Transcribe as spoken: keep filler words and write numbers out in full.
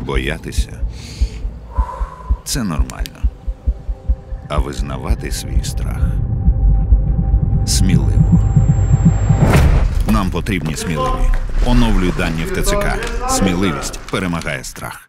Боятися – це нормально. А визнавати свій страх – сміливо. Нам потрібні сміливі. Оновлюй дані в Т Ц К. Сміливість перемагає страх.